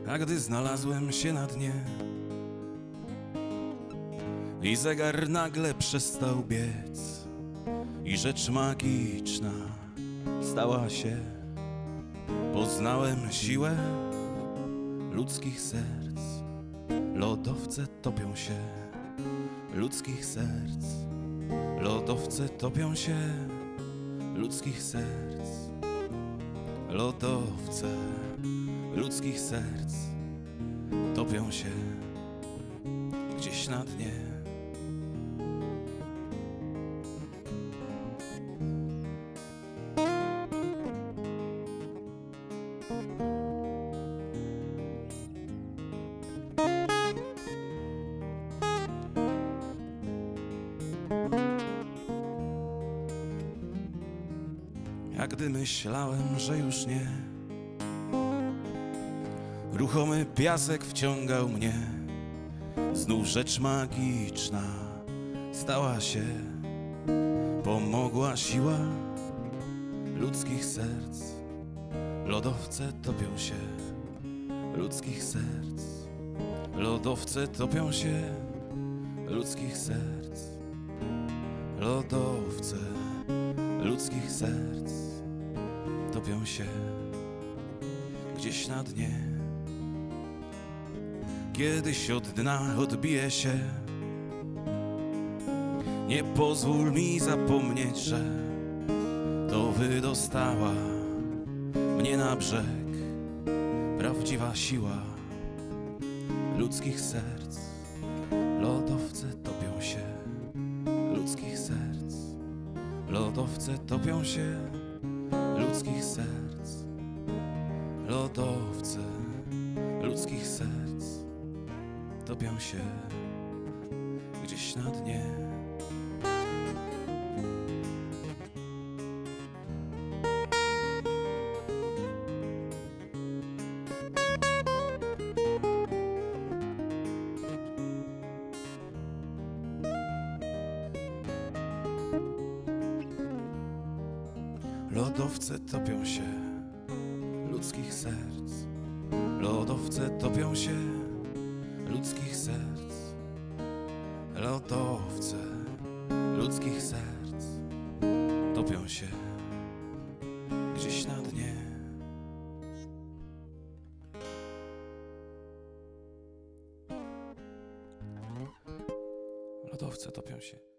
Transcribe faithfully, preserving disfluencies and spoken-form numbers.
A gdy znalazłem się na dnie i zegar nagle przestał biec i rzecz magiczna stała się, poznałem siłę ludzkich serc. Lodowce topią się ludzkich serc. Lodowce topią się ludzkich serc. Lodowce ludzkich serc topią się gdzieś na dnie. Jak gdy myślałem, że już nie, ruchomy piasek wciągał mnie. Znów rzecz magiczna stała się, pomogła siła ludzkich serc. Lodowce topią się ludzkich serc. Lodowce topią się ludzkich serc. Lodowce ludzkich serc topią się gdzieś na dnie. Kiedyś od dna odbije się. Nie pozwól mi zapomnieć, że to wydostała mnie na brzeg prawdziwa siła ludzkich serc. Lodowce topią się ludzkich serc. Lodowce topią się ludzkich serc. Lodowce ludzkich serc topią się gdzieś na dnie. Lodowce topią się ludzkich serc. Lodowce topią się ludzkich serc. Lodowce ludzkich serc topią się gdzieś na dnie. Lodowce topią się